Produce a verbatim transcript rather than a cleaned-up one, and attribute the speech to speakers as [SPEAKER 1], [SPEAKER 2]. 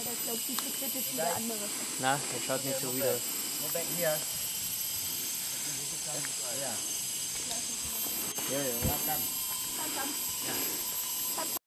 [SPEAKER 1] Ja, das glaubt, die Schritte ist wieder andere.
[SPEAKER 2] Na, der schaut nicht so wieder.
[SPEAKER 3] Go back here. Yeah.
[SPEAKER 2] Ja, ja.
[SPEAKER 3] Come, come.
[SPEAKER 1] Komm, komm.
[SPEAKER 3] Yeah.